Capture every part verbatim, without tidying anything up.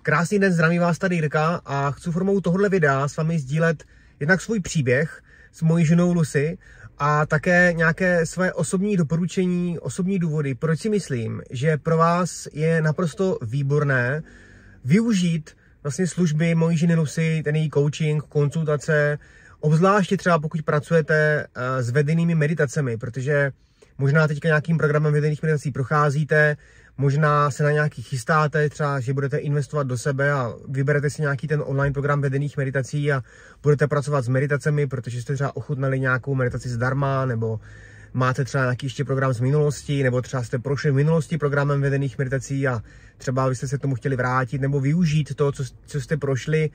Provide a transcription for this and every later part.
Krásný den, zdraví vás tady Jirka a chci formou tohohle videa s vámi sdílet jednak svůj příběh s mojí ženou Lucy a také nějaké své osobní doporučení, osobní důvody, proč si myslím, že pro vás je naprosto výborné využít vlastně služby mojí ženy Lucy, ten její coaching, konzultace, obzvláště třeba pokud pracujete s vedenými meditacemi, protože možná teďka nějakým programem vedených meditací procházíte, možná se na nějaký chystáte, třeba, že budete investovat do sebe a vyberete si nějaký ten online program vedených meditací a budete pracovat s meditacemi, protože jste třeba ochutnali nějakou meditaci zdarma, nebo máte třeba nějaký ještě program z minulosti, nebo třeba jste prošli v minulosti programem vedených meditací a třeba byste se k tomu chtěli vrátit, nebo využít to, co, co jste prošli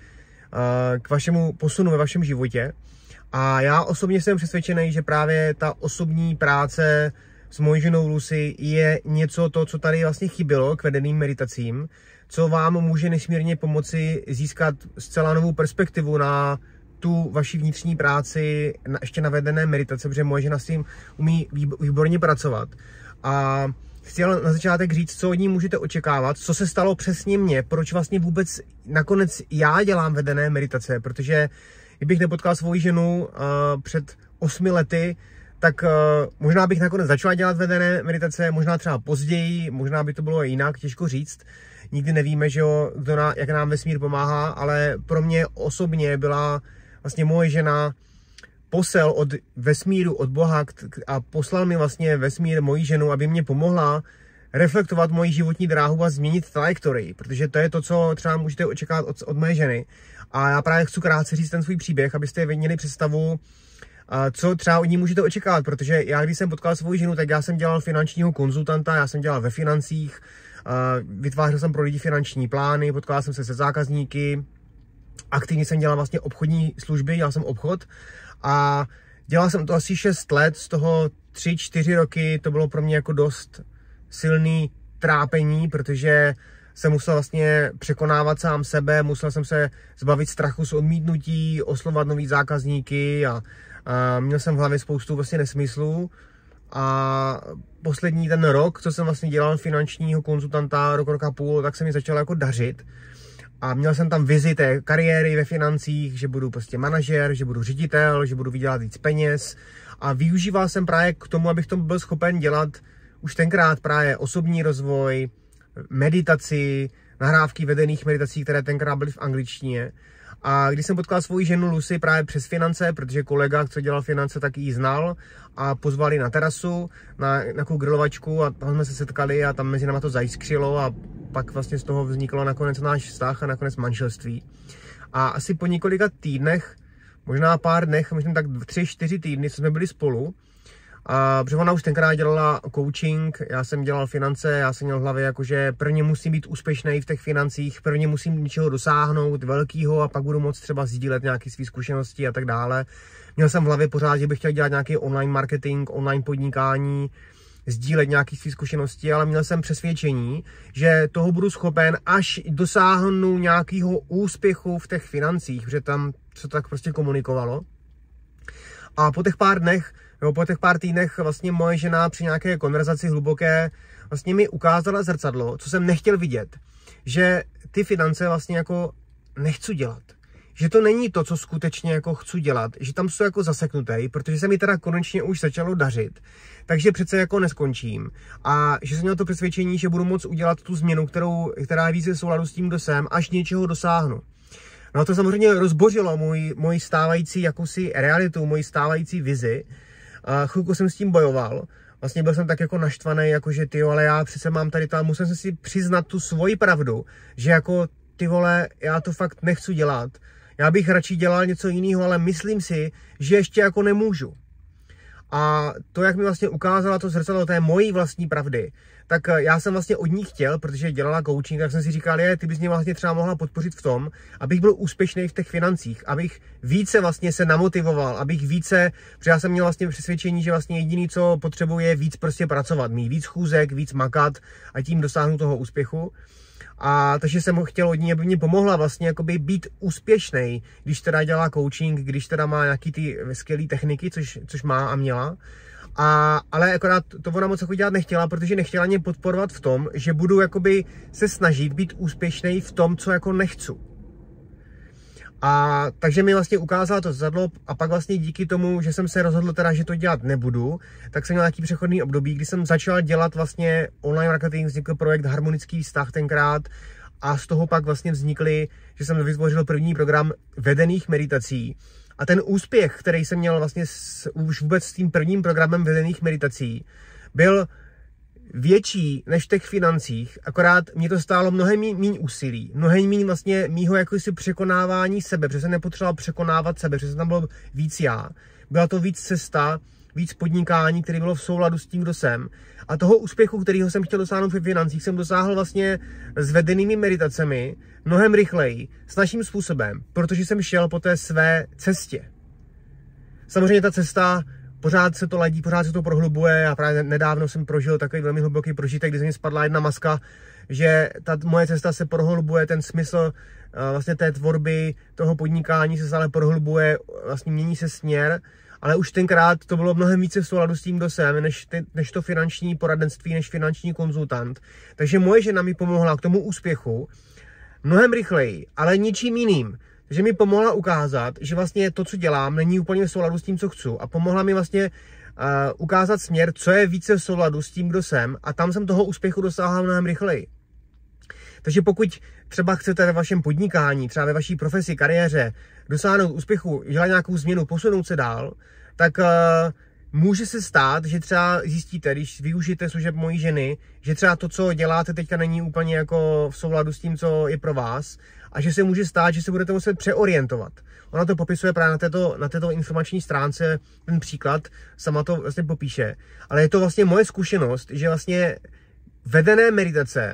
k vašemu posunu ve vašem životě. A já osobně jsem přesvědčený, že právě ta osobní práce s mojí ženou Lucy je něco to, co tady vlastně chybělo k vedeným meditacím, co vám může nesmírně pomoci získat zcela novou perspektivu na tu vaši vnitřní práci, na, ještě na vedené meditace, protože moje žena s tím umí výborně pracovat. A chci na začátek říct, co od ní můžete očekávat, co se stalo přesně mně, proč vlastně vůbec nakonec já dělám vedené meditace, protože kdybych nepotkal svoji ženu uh, před osmi lety, tak uh, možná bych nakonec začala dělat vedené meditace, možná třeba později, možná by to bylo jinak, těžko říct. Nikdy nevíme, že jo, kdo na, jak nám vesmír pomáhá, ale pro mě osobně byla vlastně moje žena posel od vesmíru, od Boha a poslal mi vlastně vesmír moji ženu, aby mě pomohla reflektovat moji životní dráhu a změnit trajektorii, protože to je to, co třeba můžete očekávat od, od mé ženy. A já právě chci krátce říct ten svůj příběh, abyste měli představu, co třeba od ní můžete očekávat, protože já, když jsem potkal svou ženu, tak já jsem dělal finančního konzultanta, já jsem dělal ve financích, vytvářel jsem pro lidi finanční plány, potkal jsem se se zákazníky, aktivně jsem dělal vlastně obchodní služby, dělal jsem obchod a dělal jsem to asi šest let, z toho tři čtyři roky to bylo pro mě jako dost silný trápení, protože jsem musel vlastně překonávat sám sebe, musel jsem se zbavit strachu z odmítnutí, oslovat nový zákazníky a, a měl jsem v hlavě spoustu vlastně nesmyslů. A poslední ten rok, co jsem vlastně dělal finančního konzultanta, rok, rok a půl, tak se mi začalo jako dařit. A měl jsem tam vizi té kariéry ve financích, že budu prostě manažer, že budu ředitel, že budu vydělat víc peněz. A využíval jsem právě k tomu, abych to byl schopen dělat už tenkrát právě osobní rozvoj, meditaci, nahrávky vedených meditací, které tenkrát byly v angličtině. A když jsem potkal svou ženu Lucy právě přes finance, protože kolega, co dělal finance, tak ji znal a pozvali na terasu, na nějakou grilovačku a tam jsme se setkali a tam mezi náma to zajiskřilo a pak vlastně z toho vzniklo nakonec náš vztah a nakonec manželství. A asi po několika týdnech, možná pár dnech, možná tak tři, čtyři týdny, co jsme byli spolu, a protože ona už tenkrát dělala coaching, já jsem dělal finance, já jsem měl v hlavě jakože prvně musím být úspěšný v těch financích, prvně musím něčeho dosáhnout velkýho a pak budu moct třeba sdílet nějaké své zkušenosti a tak dále. Měl jsem v hlavě pořád, že bych chtěl dělat nějaký online marketing, online podnikání, sdílet nějaké své zkušenosti, ale měl jsem přesvědčení, že toho budu schopen, až dosáhnu nějakého úspěchu v těch financích, protože tam se to tak prostě komunikovalo. A po těch pár dnech, nebo po těch pár týdnech vlastně moje žena při nějaké konverzaci hluboké vlastně mi ukázala zrcadlo, co jsem nechtěl vidět, že ty finance vlastně jako nechci dělat. Že to není to, co skutečně jako chci dělat, že tam jsou jako zaseknutý, protože se mi teda konečně už začalo dařit, takže přece jako neskončím. A že jsem měl to přesvědčení, že budu moct udělat tu změnu, kterou, která je více v souladu s tím, kdo jsem, až něčeho dosáhnu. No a to samozřejmě rozbořilo můj, můj stávající jakousi realitu, můj stávající vizi. A chvilku jsem s tím bojoval. Vlastně byl jsem tak jako naštvaný, jako že ty ale já přece mám tady to a musel jsem si přiznat tu svoji pravdu, že jako ty vole, já to fakt nechci dělat. Já bych radši dělal něco jiného, ale myslím si, že ještě jako nemůžu. A to, jak mi vlastně ukázala to zrcadlo té mojí vlastní pravdy, tak já jsem vlastně od ní chtěl, protože dělala coaching, tak jsem si říkal, je, ty bys mě vlastně třeba mohla podpořit v tom, abych byl úspěšný v těch financích, abych více vlastně se namotivoval, abych více, protože já jsem měl vlastně přesvědčení, že vlastně jediný, co potřebuje, je víc prostě pracovat, mít víc chůzek, víc makat a tím dosáhnout toho úspěchu. A takže jsem chtěl od ní, aby mě pomohla vlastně jakoby být úspěšnej, když teda dělá coaching, když teda má nějaký ty skvělé techniky, což, což má a měla. A, ale akorát to ona moc jako dělat nechtěla, protože nechtěla mě podporovat v tom, že budu jakoby se snažit být úspěšný v tom, co jako nechci. A takže mi vlastně ukázala to zrcadlo a pak vlastně díky tomu, že jsem se rozhodl teda, že to dělat nebudu, tak jsem měl nějaký přechodný období, kdy jsem začal dělat vlastně online marketing, vznikl projekt Harmonický vztah tenkrát a z toho pak vlastně vznikly, že jsem vytvořil první program vedených meditací. A ten úspěch, který jsem měl vlastně s, už vůbec s tím prvním programem vedených meditací, byl větší než v těch financích, akorát mě to stálo mnohem méně úsilí, mnohem méně vlastně mýho jakýsi překonávání sebe, protože jsem nepotřeboval překonávat sebe, protože tam bylo víc já. Byla to víc cesta, víc podnikání, které bylo v souladu s tím, kdo jsem. A toho úspěchu, kterýho jsem chtěl dosáhnout ve financích, jsem dosáhl vlastně s vedenými meditacemi mnohem rychleji, s naším způsobem, protože jsem šel po té své cestě. Samozřejmě ta cesta pořád se to ladí, pořád se to prohlubuje a právě nedávno jsem prožil takový velmi hluboký prožitek, kdy ze mě spadla jedna maska, že ta moje cesta se prohlubuje, ten smysl vlastně té tvorby, toho podnikání se stále prohlubuje, vlastně mění se směr, ale už tenkrát to bylo mnohem více v souladu s tím, kdo jsem, než, ty, než to finanční poradenství, než finanční konzultant. Takže moje žena mi pomohla k tomu úspěchu mnohem rychleji, ale ničím jiným. Takže mi pomohla ukázat, že vlastně to, co dělám, není úplně v souladu s tím, co chci. A pomohla mi vlastně uh, ukázat směr, co je více v souladu s tím, kdo jsem. A tam jsem toho úspěchu dosáhl mnohem rychleji. Takže pokud třeba chcete ve vašem podnikání, třeba ve vaší profesi, kariéře, dosáhnout úspěchu, dělat nějakou změnu, posunout se dál, tak uh, může se stát, že třeba zjistíte, když využijete služeb mojí ženy, že třeba to, co děláte teďka, není úplně jako v souladu s tím, co je pro vás, a že se může stát, že se budete muset přeorientovat. Ona to popisuje právě na této, na této informační stránce, ten příklad, sama to vlastně popíše. Ale je to vlastně moje zkušenost, že vlastně vedené meditace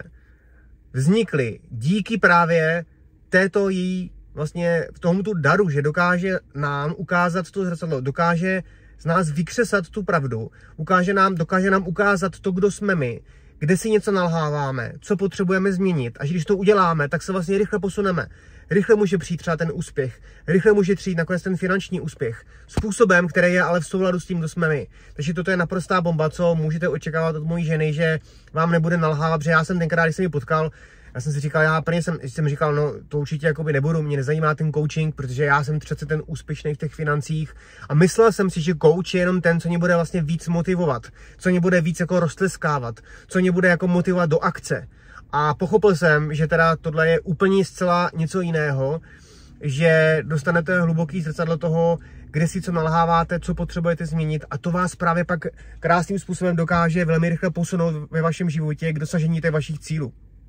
vznikly díky právě této její vlastně v tomuto daru, že dokáže nám ukázat to zrcadlo, dokáže z nás vykřesat tu pravdu, ukáže nám, dokáže nám ukázat to, kdo jsme my, kde si něco nalháváme, co potřebujeme změnit. A že když to uděláme, tak se vlastně rychle posuneme. Rychle může přijít třeba ten úspěch, rychle může přijít nakonec ten finanční úspěch, způsobem, který je ale v souladu s tím, kdo jsme my. Takže toto je naprostá bomba, co můžete očekávat od mojí ženy, že vám nebude nalhávat, protože já jsem tenkrát, když jsem ji potkal, já jsem si říkal, já prvně jsem, jsem říkal, no to určitě jakoby nebudu, mě nezajímá ten coaching, protože já jsem přece ten úspěšný v těch financích a myslel jsem si, že coach je jenom ten, co mě bude vlastně víc motivovat, co mě bude víc jako roztleskávat, co mě bude jako motivovat do akce. A pochopil jsem, že teda tohle je úplně zcela něco jiného, že dostanete hluboký zrcadlo toho, kde si co nalháváte, co potřebujete změnit a to vás právě pak krásným způsobem dokáže velmi rychle posunout ve vašem životě k dosažení těch vašich cílů.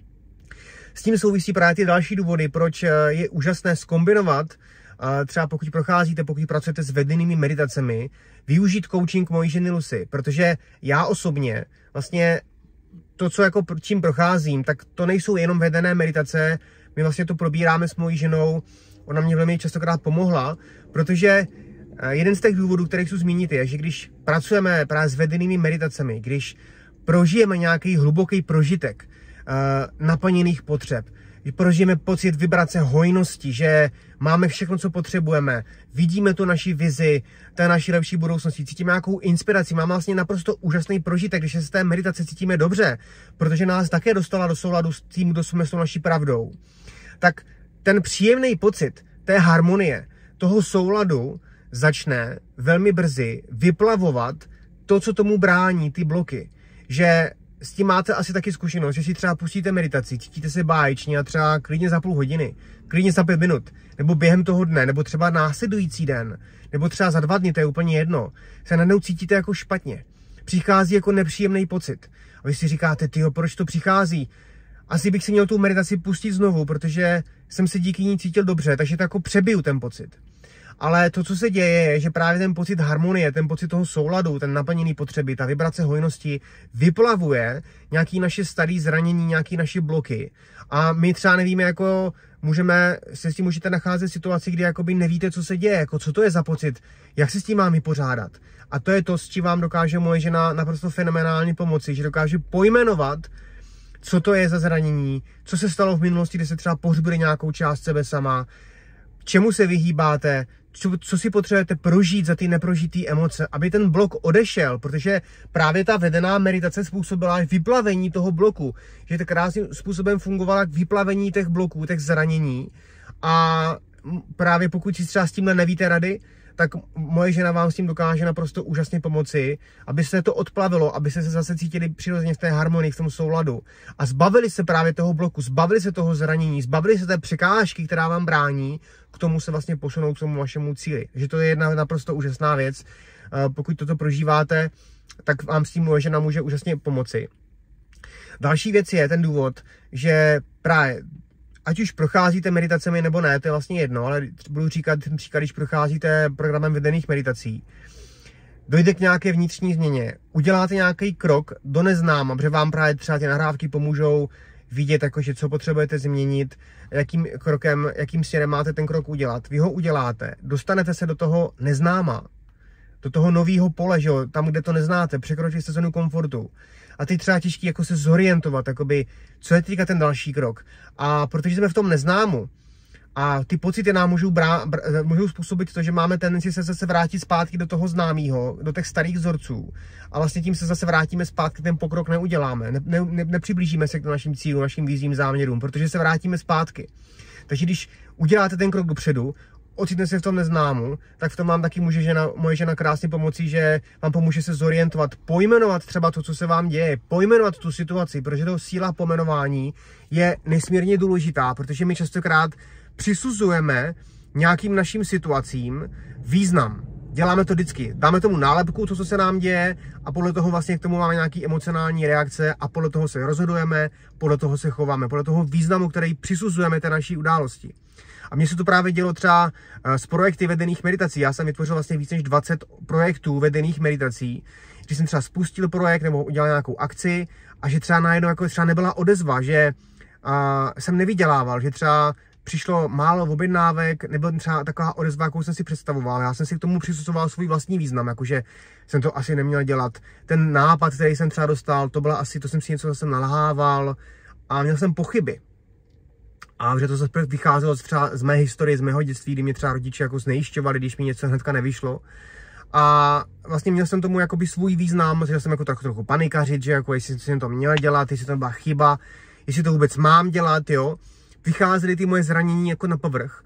S tím souvisí právě ty další důvody, proč je úžasné zkombinovat, třeba pokud procházíte, pokud pracujete s vedenými meditacemi, využít coaching mojí ženy Lucy, protože já osobně vlastně to, co jako čím procházím, tak to nejsou jenom vedené meditace, my vlastně to probíráme s mojí ženou, ona mě velmi častokrát pomohla, protože jeden z těch důvodů, který chci zmínit, je, že když pracujeme právě s vedenými meditacemi, když prožijeme nějaký hluboký prožitek uh, naplněných potřeb, prožijeme pocit vibrace hojnosti, že máme všechno, co potřebujeme, vidíme tu naši vizi, té naší lepší budoucnosti, cítíme nějakou inspiraci, máme vlastně naprosto úžasný prožitek, když se z té meditace cítíme dobře, protože nás také dostala do souladu s tím, kdo jsme s tou naší pravdou, tak ten příjemný pocit té harmonie, toho souladu začne velmi brzy vyplavovat to, co tomu brání, ty bloky, že s tím máte asi taky zkušenost, že si třeba pustíte meditaci, cítíte se báječně a třeba klidně za půl hodiny, klidně za pět minut, nebo během toho dne, nebo třeba následující den, nebo třeba za dva dny, to je úplně jedno, se najednou cítíte jako špatně. Přichází jako nepříjemný pocit. A vy si říkáte, tyjo, proč to přichází? Asi bych si měl tu meditaci pustit znovu, protože jsem se díky ní cítil dobře, takže to jako přebiju ten pocit. Ale to, co se děje, je, že právě ten pocit harmonie, ten pocit toho souladu, ten naplněný potřeby, ta vibrace hojnosti vyplavuje nějaký naše staré zranění, nějaký naše bloky. A my třeba nevíme, jako můžeme, se s tím můžete nacházet v situaci, kdy jakoby nevíte, co se děje, jako co to je za pocit, jak se s tím mám vypořádat. A to je to, s čím vám dokáže moje žena naprosto fenomenálně pomoci, že dokáže pojmenovat, co to je za zranění, co se stalo v minulosti, kdy se třeba pohřbili nějakou část sebe sama, čemu se vyhýbáte, co, co si potřebujete prožít za ty neprožitý emoce, aby ten blok odešel, protože právě ta vedená meditace způsobila vyplavení toho bloku, že to krásným způsobem fungovala k vyplavení těch bloků, těch zranění. A právě pokud si třeba s tímhle nevíte rady, tak moje žena vám s tím dokáže naprosto úžasně pomoci, aby se to odplavilo, aby se zase cítili přirozeně v té harmonii, v tom souladu. A zbavili se právě toho bloku, zbavili se toho zranění, zbavili se té překážky, která vám brání k tomu se vlastně posunout k tomu vašemu cíli. Že to je jedna naprosto úžasná věc. Pokud toto prožíváte, tak vám s tím moje žena může úžasně pomoci. Další věc je ten důvod, že právě ať už procházíte meditacemi nebo ne, to je vlastně jedno, ale budu říkat ten příklad, když procházíte programem vedených meditací, dojde k nějaké vnitřní změně, uděláte nějaký krok do neznáma, protože vám právě třeba ty nahrávky pomůžou vidět, jakože co potřebujete změnit, jakým krokem, jakým směrem máte ten krok udělat. Vy ho uděláte, dostanete se do toho neznáma, do toho nového pole, že jo, tam, kde to neznáte, překročíte se zónu komfortu. A teď třeba těžký jako se zorientovat, jakoby, co je teďka ten další krok. A protože jsme v tom neznámu a ty pocity nám můžou, brá, br, můžou způsobit to, že máme tendenci se zase vrátit zpátky do toho známého, do těch starých vzorců. A vlastně tím se zase vrátíme zpátky, ten pokrok neuděláme. Ne, ne, ne, nepřiblížíme se k našim cílům, našim výzvým záměrům, protože se vrátíme zpátky. Takže když uděláte ten krok dopředu, ocitne se v tom neznámu, tak v tom vám taky může žena, moje žena krásně pomoci, že vám pomůže se zorientovat, pojmenovat třeba to, co se vám děje, pojmenovat tu situaci, protože to síla pomenování je nesmírně důležitá, protože my častokrát přisuzujeme nějakým našim situacím význam. Děláme to vždycky. Dáme tomu nálepku, to, co se nám děje, a podle toho vlastně k tomu máme nějaké emocionální reakce a podle toho se rozhodujeme, podle toho se chováme, podle toho významu, který přisuzujeme té naší události. A mně se to právě dělo třeba s projekty vedených meditací. Já jsem vytvořil vlastně víc než dvacet projektů vedených meditací, když jsem třeba spustil projekt nebo udělal nějakou akci a že třeba najednou jako třeba nebyla odezva, že uh, jsem nevydělával, že třeba přišlo málo objednávek, nebyla třeba taková odezva, jakou jsem si představoval. Já jsem si k tomu přisuzoval svůj vlastní význam, jakože jsem to asi neměl dělat. Ten nápad, který jsem třeba dostal, to byla asi, to jsem si něco zase nalhával a měl jsem pochyby. A že to zase vycházelo třeba z mé historie, z mého dětství, kdy mě třeba rodiče jako znejišťovali, když mi něco hnedka nevyšlo. A vlastně měl jsem tomu jakoby svůj význam, začal jsem jako tak trochu panikařit, že jako jestli jsem to měl dělat, jestli to byla chyba, jestli to vůbec mám dělat, jo. Vycházely ty moje zranění jako na povrch.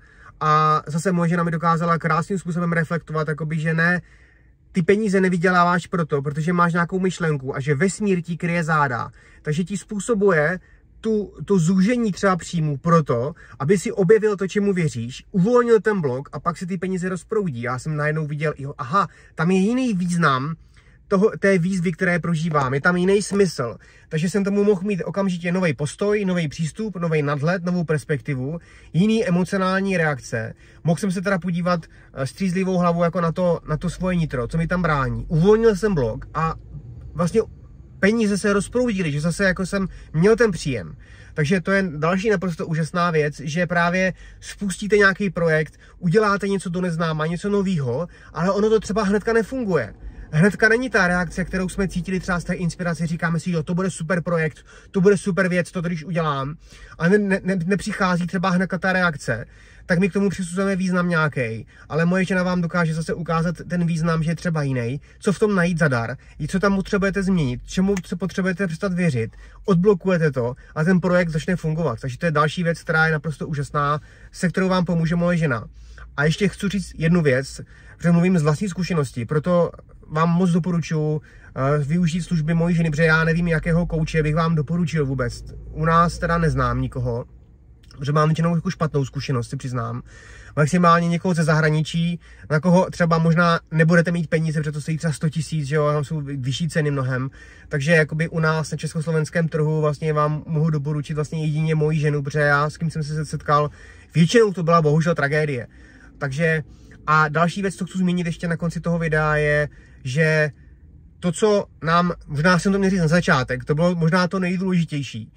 A zase moje žena mi dokázala krásným způsobem reflektovat, jakoby, že ne, ty peníze nevyděláváš proto, protože máš nějakou myšlenku a že vesmír ti kryje záda. Takže ti způsobuje Tu, to zúžení třeba příjmu proto, aby si objevil to, čemu věříš, uvolnil ten blok a pak si ty peníze rozproudí. Já jsem najednou viděl, jo, aha, tam je jiný význam toho, té výzvy, které prožívám, je tam jiný smysl. Takže jsem tomu mohl mít okamžitě nový postoj, nový přístup, nový nadhled, novou perspektivu, jiný emocionální reakce. Mohl jsem se teda podívat střízlivou hlavu jako na to, na to svoje nitro, co mi tam brání. Uvolnil jsem blok a vlastně peníze se rozproudily, že zase jako jsem měl ten příjem. Takže to je další naprosto úžasná věc, že právě spustíte nějaký projekt, uděláte něco do neznáma, něco novýho, ale ono to třeba hnedka nefunguje. Hnedka není ta reakce, kterou jsme cítili třeba z té inspirace, říkáme si, jo, to bude super projekt, to bude super věc, to když udělám, a ne, ne, nepřichází třeba hnedka ta reakce, tak my k tomu přisuzujeme význam nějaký, ale moje žena vám dokáže zase ukázat ten význam, že je třeba jiný, co v tom najít za dar, i co tam potřebujete změnit, čemu se potřebujete přestat věřit, odblokujete to a ten projekt začne fungovat. Takže to je další věc, která je naprosto úžasná, se kterou vám pomůže moje žena. A ještě chci říct jednu věc, protože mluvím z vlastní zkušenosti, proto vám moc doporučuji uh, využít služby mojí ženy, protože já nevím, jakého kouče bych vám doporučil vůbec. U nás teda neznám nikoho, protože mám většinou jako špatnou zkušenost, si přiznám. Maximálně někoho ze zahraničí, na koho třeba možná nebudete mít peníze, protože to stojí třeba sto tisíc, že jo, tam jsou vyšší ceny mnohem. Takže jakoby u nás na československém trhu vlastně vám mohu doporučit vlastně jedině moji ženu, protože já s kým jsem se setkal, většinou to byla bohužel tragédie. Takže a další věc, co chci zmínit ještě na konci toho videa je, že to, co nám, možná jsem to měl říct na začátek, to bylo možná to nejdůležitější,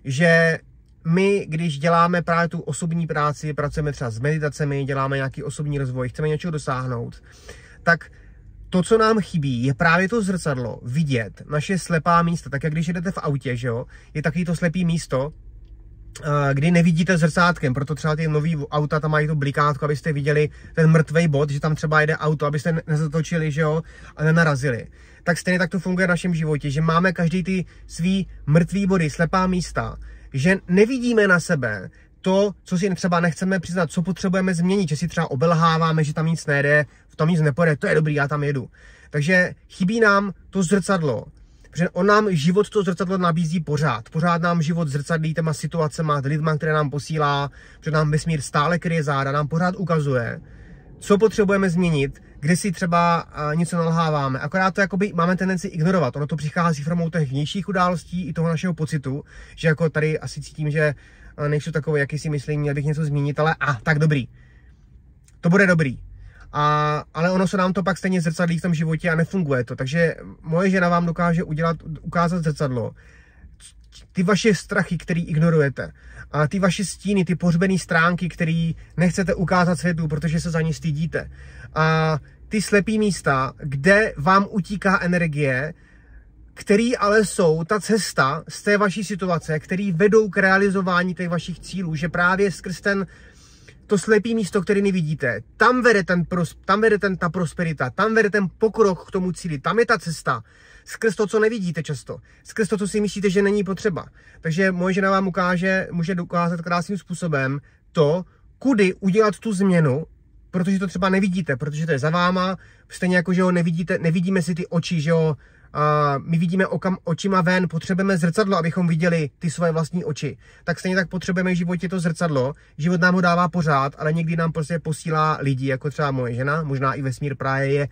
že my, když děláme právě tu osobní práci, pracujeme třeba s meditacemi, děláme nějaký osobní rozvoj, chceme něčeho dosáhnout, tak to, co nám chybí, je právě to zrcadlo, vidět naše slepá místa. Tak jak když jedete v autě, že jo, je takový to slepý místo, kdy nevidíte zrcátkem, proto třeba ty nový auta tam mají to blikátko, abyste viděli ten mrtvej bod, že tam třeba jede auto, abyste nezatočili, že jo, a nenarazili. Tak stejně tak to funguje v našem životě, že máme každý ty svý mrtvý body, slepá místa, že nevidíme na sebe to, co si třeba nechceme přiznat, co potřebujeme změnit, že si třeba obelháváme, že tam nic nejde, v tom nic nepojede, to je dobrý, já tam jedu. Takže chybí nám to zrcadlo, protože on nám život to zrcadlo nabízí pořád. Pořád nám život zrcadlí těma situacema, lidma, které nám posílá, protože nám vesmír stále kryje záda, nám pořád ukazuje, co potřebujeme změnit, kde si třeba něco nalháváme. Akorát to jakoby máme tendenci ignorovat. Ono to přichází formou těch vnějších událostí i toho našeho pocitu, že jako tady asi cítím, že nejsou takové, jaký si myslím, měl bych něco změnit, ale a, ah, tak dobrý. To bude dobrý. A, ale ono se nám to pak stejně zrcadlí v tom životě a nefunguje to. Takže moje žena vám dokáže udělat, ukázat zrcadlo. Ty vaše strachy, které ignorujete, a ty vaše stíny, ty pohřbené stránky, které nechcete ukázat světu, protože se za ní stydíte. A ty slepý místa, kde vám utíká energie, který ale jsou ta cesta z té vaší situace, který vedou k realizování těch vašich cílů, že právě skrz ten to slepý místo, které nevidíte, tam vede, ten pros, tam vede ten, ta prosperita, tam vede ten pokrok k tomu cíli, tam je ta cesta, skrz to, co nevidíte často, skrz to, co si myslíte, že není potřeba. Takže moje žena vám ukáže, může dokázat krásným způsobem to, kudy udělat tu změnu, protože to třeba nevidíte, protože to je za váma, stejně jako, že ho nevidíte, nevidíme si ty oči, že jo, a my vidíme okam, očima ven, potřebujeme zrcadlo, abychom viděli ty svoje vlastní oči. Tak stejně tak potřebujeme v životě to zrcadlo. Život nám ho dává pořád, ale někdy nám prostě posílá lidi, jako třeba moje žena, možná i vesmír právě je,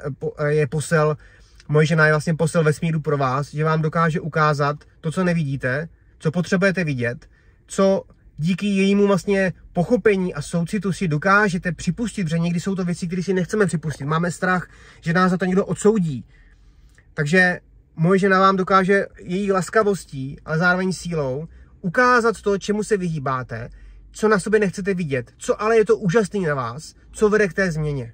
je posel, moje žena je vlastně posel vesmíru pro vás, že vám dokáže ukázat to, co nevidíte, co potřebujete vidět, co díky jejímu vlastně pochopení a soucitu si dokážete připustit, protože někdy jsou to věci, které si nechceme připustit. Máme strach, že nás za to někdo odsoudí. Takže moje žena vám dokáže její laskavostí, ale zároveň sílou ukázat to, čemu se vyhýbáte, co na sobě nechcete vidět, co ale je to úžasný na vás, co vede k té změně.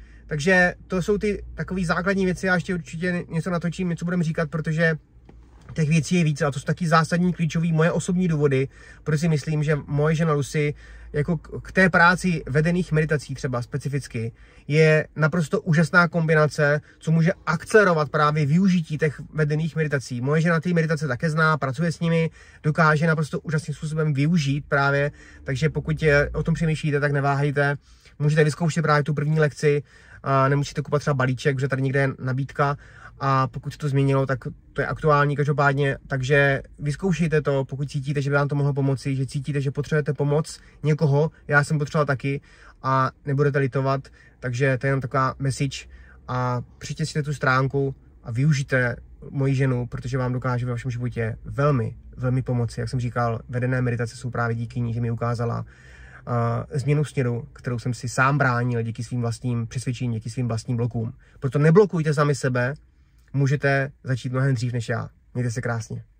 Takže to jsou ty takové základní věci, já ještě určitě něco natočím, něco budeme říkat, protože těch věcí je víc, a to jsou taky zásadní, klíčové moje osobní důvody, proč si myslím, že moje žena Lucy jako k té práci vedených meditací třeba specificky je naprosto úžasná kombinace, co může akcelerovat právě využití těch vedených meditací. Moje žena ty meditace také zná, pracuje s nimi, dokáže naprosto úžasným způsobem využít právě, takže pokud je, o tom přemýšlíte, tak neváhejte, můžete vyzkoušet právě tu první lekci, a nemusíte kupovat třeba balíček, protože tady někde je nabídka, a pokud se to změnilo, tak to je aktuální každopádně, takže vyzkoušejte to, pokud cítíte, že by vám to mohlo pomoci, že cítíte, že potřebujete pomoc někoho, já jsem potřeboval taky a nebudete litovat, takže to je jenom taková message a přijďte si tu stránku a využijte moji ženu, protože vám dokáže ve vašem životě velmi, velmi pomoci. Jak jsem říkal, vedené meditace jsou právě díky ní, že mi ukázala uh, změnu směru, kterou jsem si sám bránil díky svým vlastním přesvědčením, díky svým vlastním blokům. Proto neblokujte sami sebe, můžete začít mnohem dřív než já. Mějte se krásně.